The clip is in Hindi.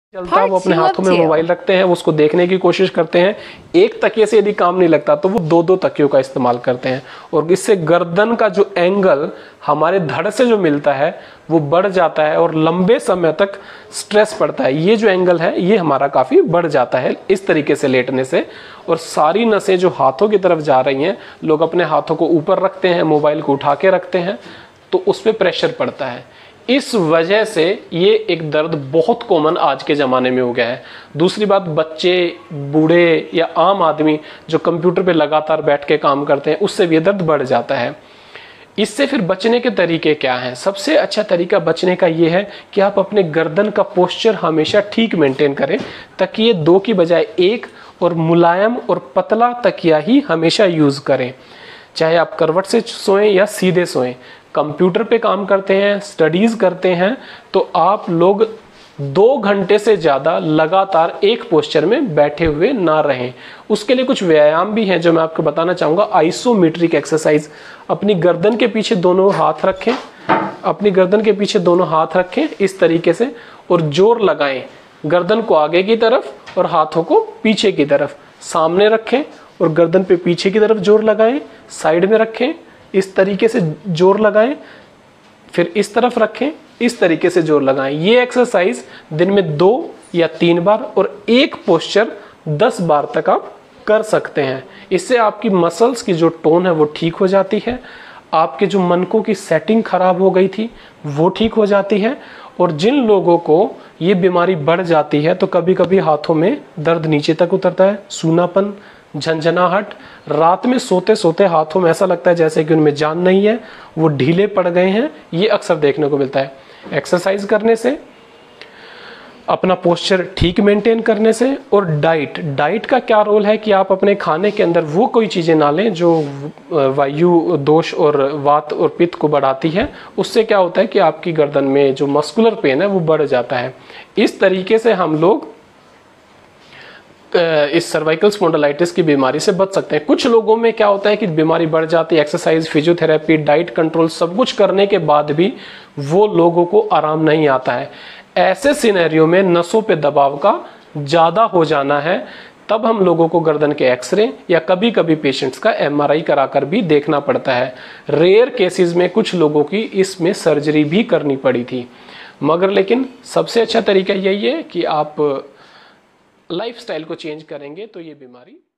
चलता है, वो अपने हाथों में मोबाइल रखते हैं, वो उसको देखने की कोशिश करते हैं। एक तकिए से यदि काम नहीं लगता तो वो दो दो तकियों का इस्तेमाल करते हैं और इससे गर्दन का जो एंगल हमारे धड़ से जो मिलता है वो बढ़ जाता है और लंबे समय तक स्ट्रेस पड़ता है। ये जो एंगल है ये हमारा काफ़ी बढ़ जाता है इस तरीके से लेटने से। और सारी नसें जो हाथों की तरफ जा रही हैं, लोग अपने हाथों को ऊपर रखते हैं, मोबाइल को उठा के रखते हैं तो उस पर प्रेशर पड़ता है। इस वजह से ये एक दर्द बहुत कॉमन आज के ज़माने में हो गया है। दूसरी बात, बच्चे, बूढ़े या आम आदमी जो कंप्यूटर पे लगातार बैठ के काम करते हैं उससे भी ये दर्द बढ़ जाता है। इससे फिर बचने के तरीके क्या हैं? सबसे अच्छा तरीका बचने का ये है कि आप अपने गर्दन का पोस्चर हमेशा ठीक मेंटेन करें। तकिए दो की बजाय एक और मुलायम और पतला तकिया ही हमेशा यूज़ करें। चाहे आप करवट से सोएं या सीधे सोएं। कंप्यूटर पे काम करते हैं, स्टडीज़ करते हैं तो आप लोग 2 घंटे से ज़्यादा लगातार एक पोस्चर में बैठे हुए ना रहें। उसके लिए कुछ व्यायाम भी हैं जो मैं आपको बताना चाहूँगा। Isometric exercise. अपनी गर्दन के पीछे दोनों हाथ रखें, अपनी गर्दन के पीछे दोनों हाथ रखें इस तरीके से और जोर लगाएं। गर्दन को आगे की तरफ और हाथों को पीछे की तरफ। सामने रखें और गर्दन पे पीछे की तरफ जोर लगाएं। साइड में रखें, इस तरीके से जोर लगाएं, फिर इस तरफ रखें, इस तरीके से जोर लगाएं। ये एक्सरसाइज दिन में 2 या 3 बार और एक पोस्चर 10 बार तक आप कर सकते हैं। इससे आपकी मसल्स की जो टोन है वो ठीक हो जाती है, आपके जो मनकों की सेटिंग खराब हो गई थी वो ठीक हो जाती है। और जिन लोगों को ये बीमारी बढ़ जाती है तो कभी कभी हाथों में दर्द नीचे तक उतरता है, सूनापन, झंझनाहट, रात में सोते सोते हाथों में ऐसा लगता है जैसे कि उनमें जान नहीं है, वो ढीले पड़ गए हैं, ये अक्सर देखने को मिलता है। एक्सरसाइज करने से, अपना पोस्चर ठीक मेंटेन करने से और डाइट का क्या रोल है कि आप अपने खाने के अंदर वो कोई चीज़ें ना लें जो वायु दोष और वात और पित्त को बढ़ाती है। उससे क्या होता है कि आपकी गर्दन में जो मस्कुलर पेन है वो बढ़ जाता है। इस तरीके से हम लोग इस सर्वाइकल स्पॉन्डिलाइटिस की बीमारी से बच सकते हैं। कुछ लोगों में क्या होता है कि बीमारी बढ़ जाती है, एक्सरसाइज, फिजियोथेरेपी, डाइट कंट्रोल सब कुछ करने के बाद भी वो लोगों को आराम नहीं आता है। ऐसे सिनेरियो में नसों पे दबाव का ज़्यादा हो जाना है, तब हम लोगों को गर्दन के एक्सरे या कभी कभी पेशेंट्स का MRI कराकर भी देखना पड़ता है। रेयर केसेस में कुछ लोगों की इसमें सर्जरी भी करनी पड़ी थी। मगर लेकिन सबसे अच्छा तरीका यही है कि आप लाइफस्टाइल को चेंज करेंगे तो ये बीमारी